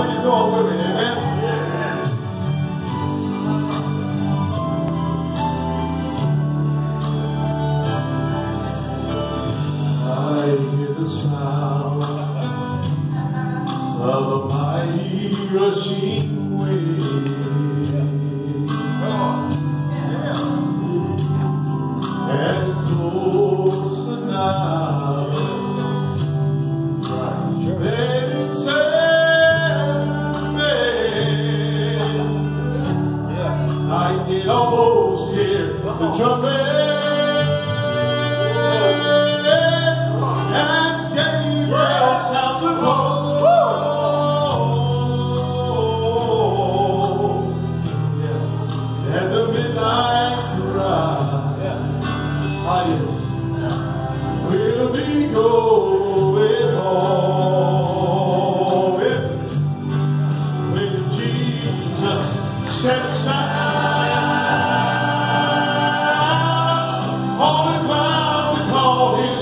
time he's going with me, amen? I hear the sound of a mighty rushing wave. And it's closer now than it's ever been. I can almost hear the trumpet. We'll be going home when Jesus steps out on the cloud to call his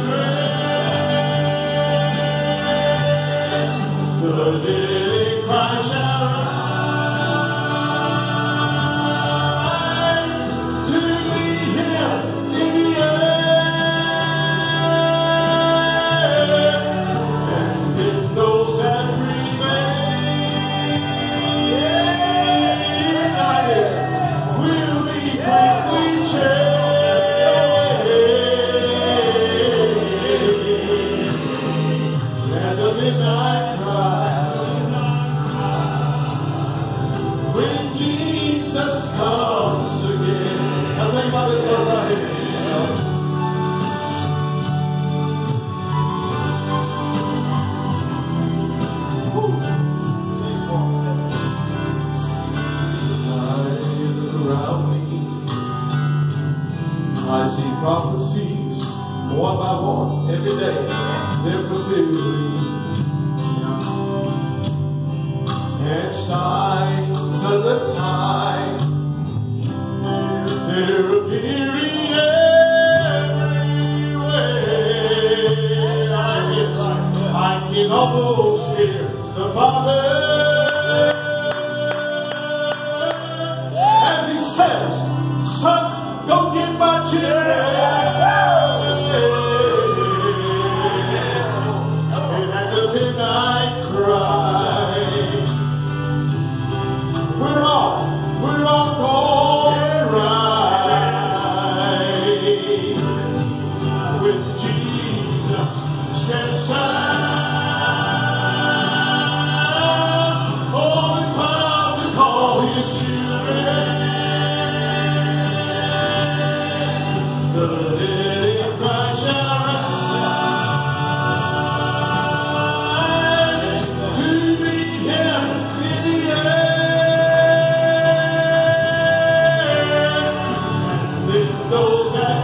children. The dead cry shall rise to meet him in the air. When Jesus comes again. Now think about this one right here. Around me, I see prophecies one by one every day. They're fulfilling. And signs of the time, they're appearing everywhere. I can almost hear the Father as he says, "Son, go get my children." And at the midnight cry, we're all going right with Jesus steps out on the cloud to call his children. The dead in Christ shall rise to meet him in the air. Those that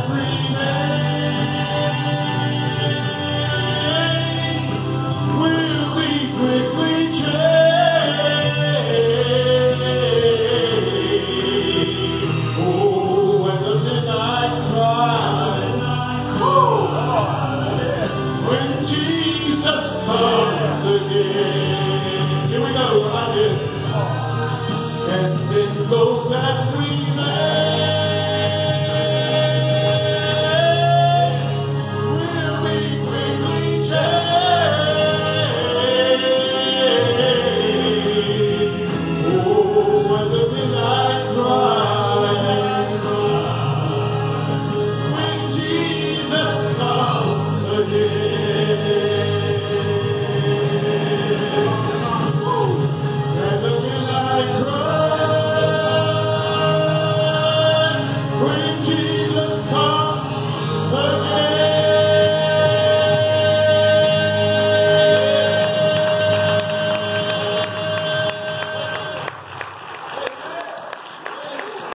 remain will be quickly changed. Oh, when the midnight cries, when Jesus comes again. Here we go, right here. And then those that remain